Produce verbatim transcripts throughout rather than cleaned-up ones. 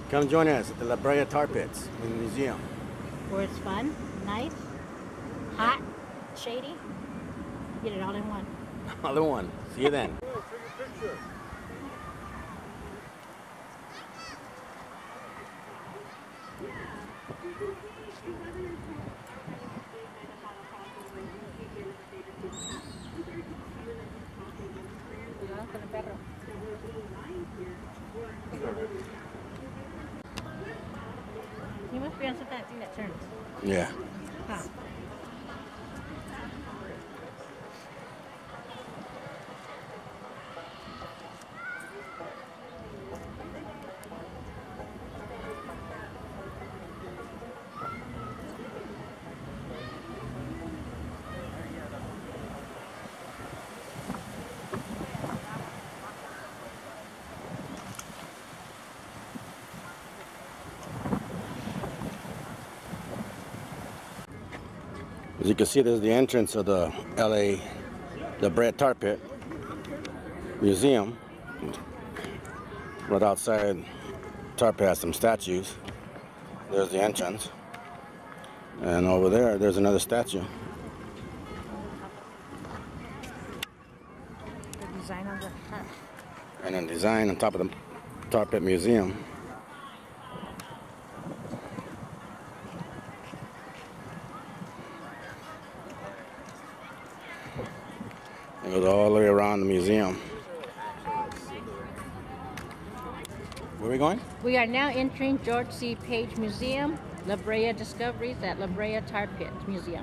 Come join us at the La Brea Tar Pits in the museum. Where it's fun, nice, hot, shady. Get it all in one. All in one. See you then. You must be on some kind of thing that turns. Yeah. Huh. As you can see, there's the entrance of the L A La Brea Tar Pit Museum. Right outside, Tar Pit has some statues. There's the entrance. And over there, there's another statue. The design on the top. And then design on top of the Tar Pit Museum. It goes all the way around the museum. Where are we going? We are now entering George C. Page Museum, La Brea Discoveries at La Brea Tar Pit Museum.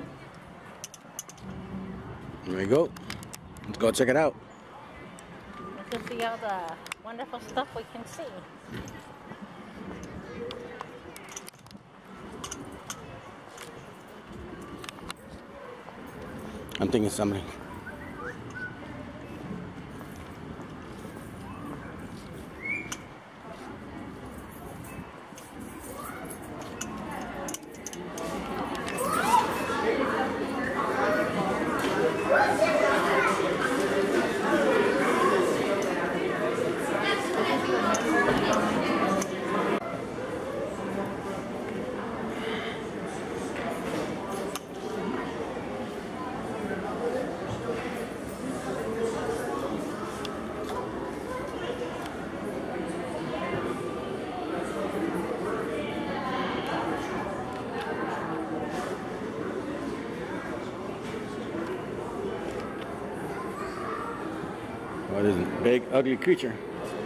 There we go. Let's go check it out. Let's see all the wonderful stuff we can see. I'm thinking something. What is it? Big, ugly creature.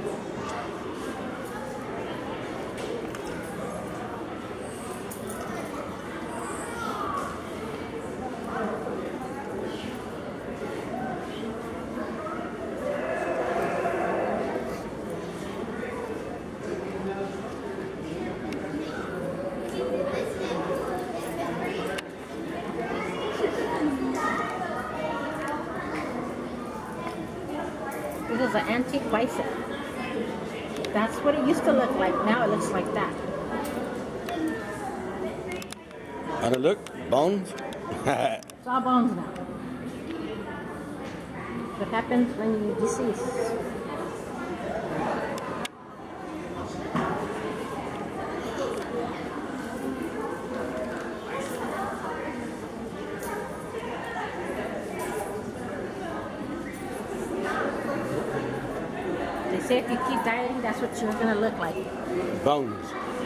This is an antique bison. That's what it used to look like. Now it looks like that. How'd it look? Bones? It's all bones now. What happens when you decease? They say if you keep dieting, that's what you're gonna look like. Bones.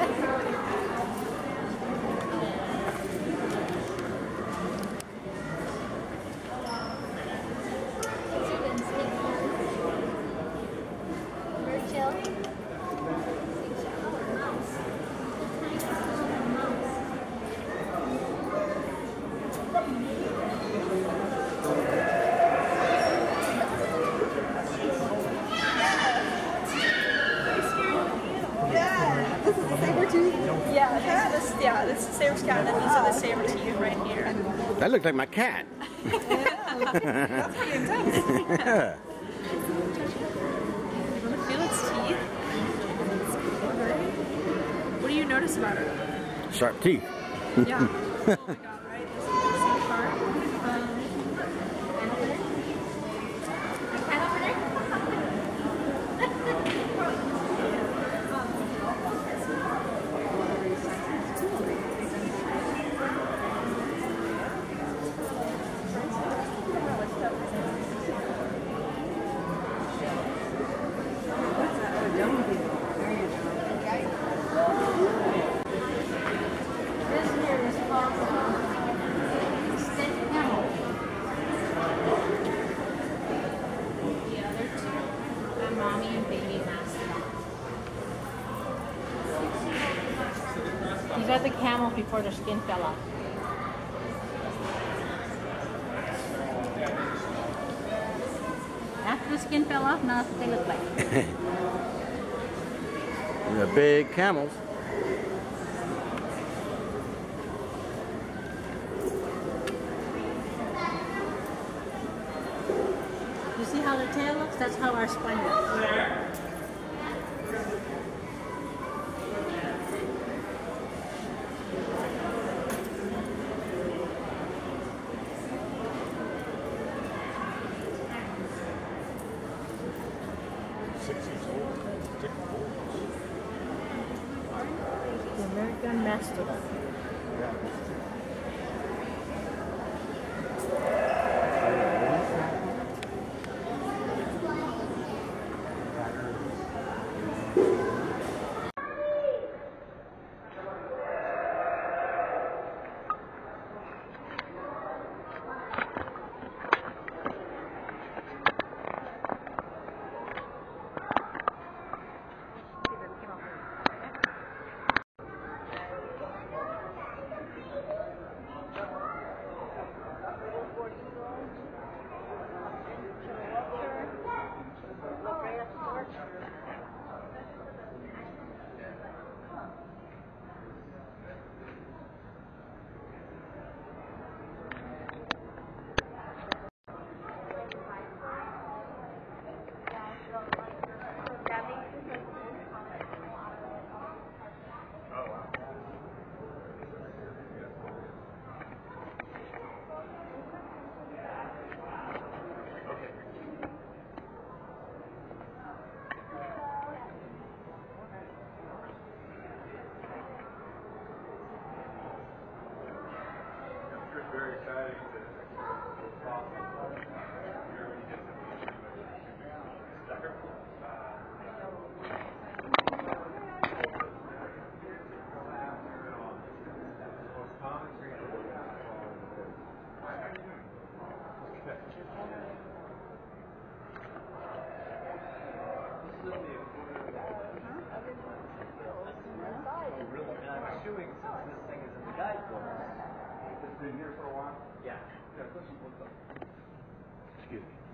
Yeah, this, yeah, this is Saber's cat, and these are the saber teeth right here. That looked like my cat. Yeah, that's pretty intense. Yeah. You want to feel its teeth? What do you notice about it? Sharp teeth. Yeah. Oh my god, right? This is the same part. Um, got the camels before their skin fell off. After the skin fell off, now that's what they look like. The big camels. You see how their tail looks? That's how our spine looks. The American Mastodon. Very exciting to been here for a while? Yeah. Yeah, listen, what's up? Excuse me.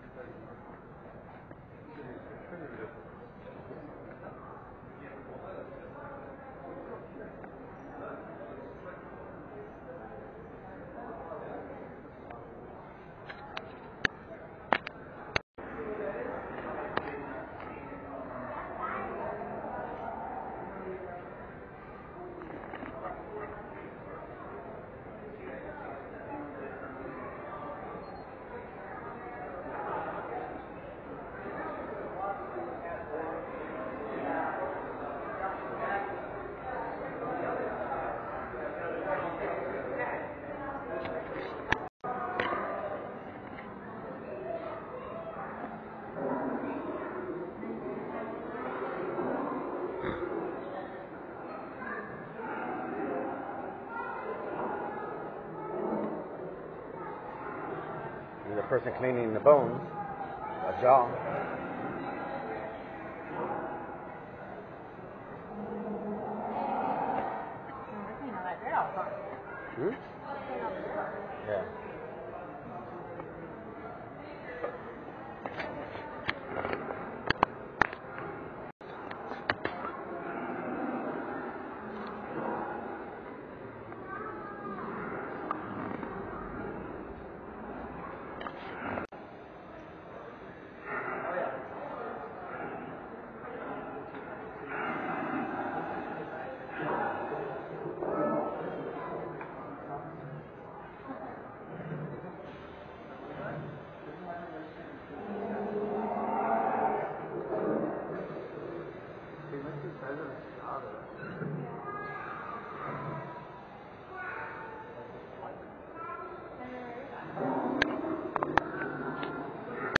The person cleaning the bones, a jaw. Hmm? Yeah. He must be president of Chicago.